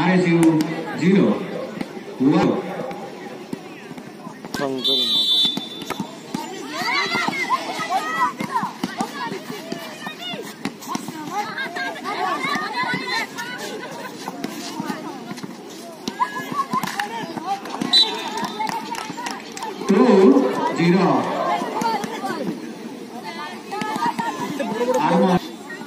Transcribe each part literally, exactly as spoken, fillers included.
R S U zero. One. Two zero. Adamas.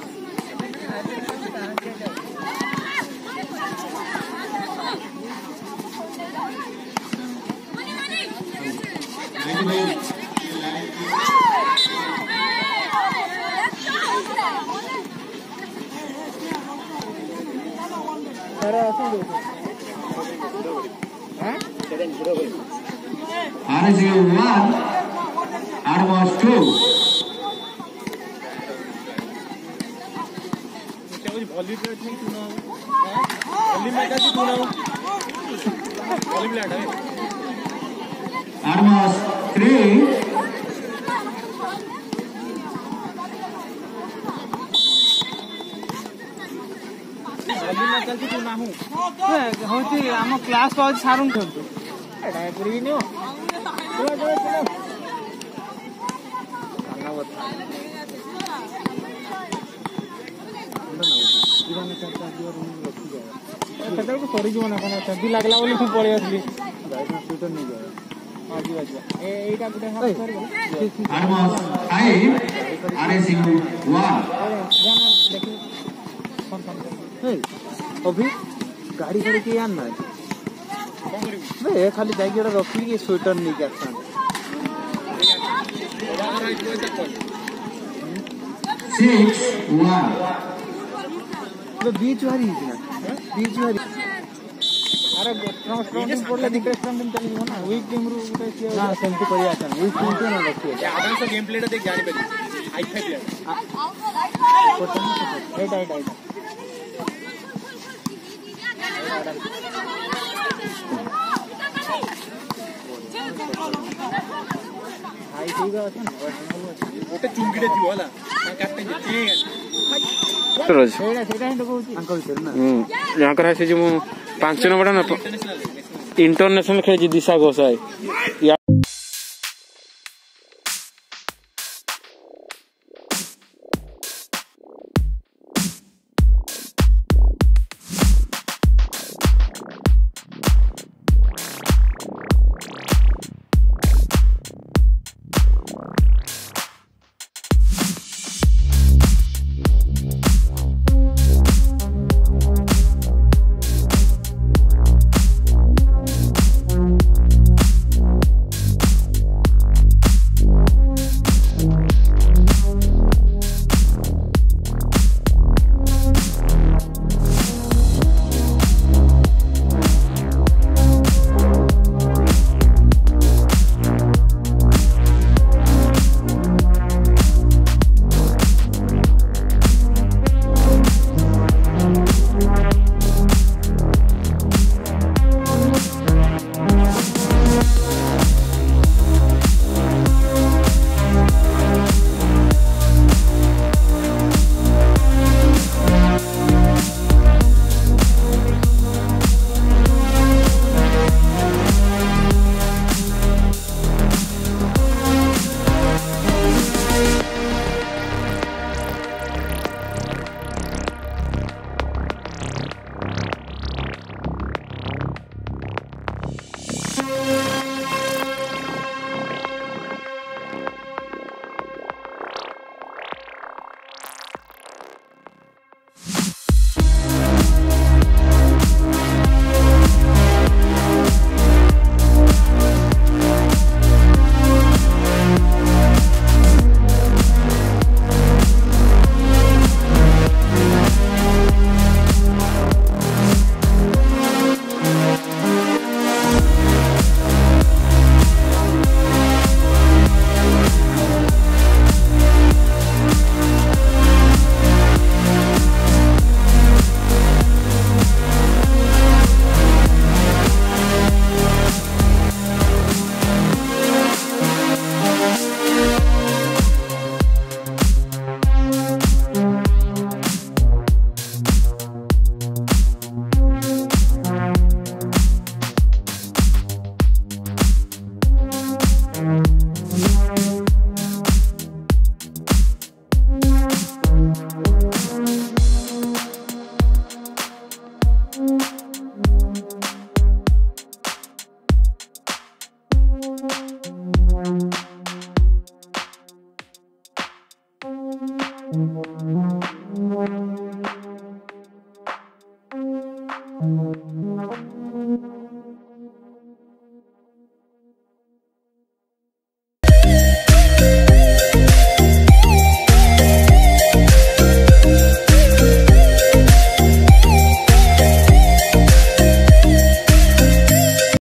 R S U one, Adamas two. Volley player नहीं तू ना Volley में कैसे तू ना Volley player है Adamas three. Volley में कैसे तू ना हूँ होती आम क्लास को आज सारूं खेलते एटा करी नहीं हो चलो चलो चलो खाना बता जीवन चर्चा जीवन रखी जाए कतल को सरी जीवन कोन चंदी लागला बोली हम पळे असली गाइड शूटर नहीं जाए हां जी बाजी ए एटा गुटे हाथ कर Adamas five, R S U one. जाना देखी कौन कौन हे अभी गाड़ी गाड़ी के आना है बे खाली जाई के रखी के स्वेटर नहीं के आसान Six one. तो बीच वाली है ना बीच वाली अरे स्ट्रांग स्ट्रांग पड़ले दिखे स्ट्रांग टीम चली हो ना वीक टीम रू उठे किया ना सेंटी पड़ी आता है वीक टीम तो ना रखिए आराम से गेम प्ले तो देख जाने पे आई five player eight eight eight high ठीक है अच्छा ओटे चुंगीडे थी वाला कैप्टन जी रोज सेटा सेटा हिंद कहूची अंकल सर ना हम यहाँ कर है जो पांच नंबर ना इंटरनेशनल खेल दिशा गोसाई है।